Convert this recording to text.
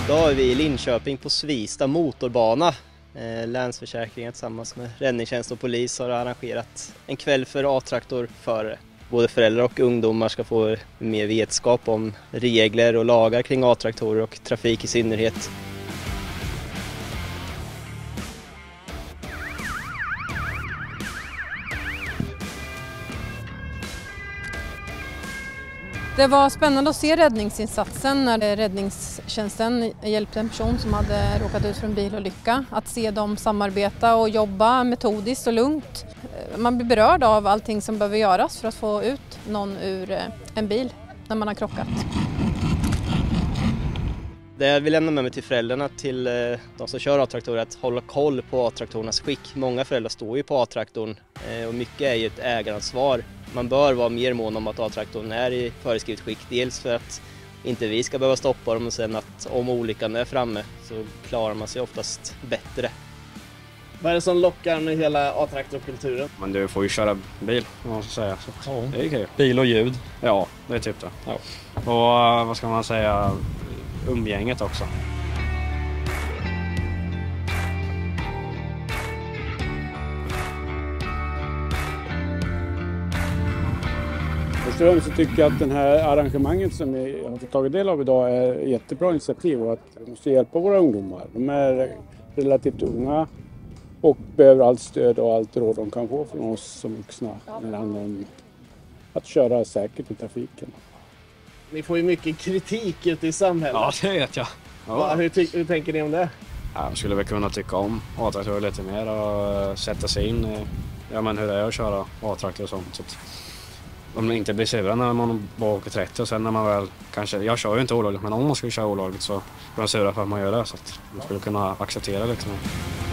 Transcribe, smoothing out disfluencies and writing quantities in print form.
Idag är vi i Linköping på Svista motorbana. Länsförsäkringen tillsammans med räddningstjänst och polis har arrangerat en kväll för A-traktorförare. Både föräldrar och ungdomar ska få mer vetskap om regler och lagar kring A-traktorer och trafik i synnerhet. Det var spännande att se räddningsinsatsen när räddningstjänsten hjälpte en person som hade råkat ut för en bilolycka. Att se dem samarbeta och jobba metodiskt och lugnt. Man blir berörd av allting som behöver göras för att få ut någon ur en bil när man har krockat. Det jag vill lämna med mig till föräldrarna, till de som kör A-traktorer, att hålla koll på A-traktorernas skick. Många föräldrar står ju på A-traktorn och mycket är ju ett ägaransvar. Man bör vara mer mån om att A-traktorn är i föreskrivet skick. Dels för att inte vi ska behöva stoppa dem och sen att om olyckan är framme så klarar man sig oftast bättre. Vad är det som lockar med hela A-traktorkulturen? Men du får ju köra bil, om man ska säga. Så ja. Det är kul. Bil och ljud. Ja, det är typ det. Ja. Och vad ska man säga, umgänget också. Först och främst så tycker jag att det här arrangemanget som vi har fått tagit del av idag är ett jättebra initiativ och att vi måste hjälpa våra ungdomar. De är relativt unga och behöver allt stöd och allt råd de kan få från oss som vuxna när det handlar om att köra säkert i trafiken. Ni får ju mycket kritik ute i samhället. Ja, det vet jag. Ja. Hur tänker ni om det? Jag skulle väl kunna tycka om A-traktorer lite mer och sätta sig in i hur det är att köra A-traktor och sånt. Så att om man inte blir sura när man bara åker 30 och sen när man väl kanske, jag kör ju inte olagligt, men om man skulle köra olagligt så blir man sura för att man gör det, så att man skulle kunna acceptera lite mer.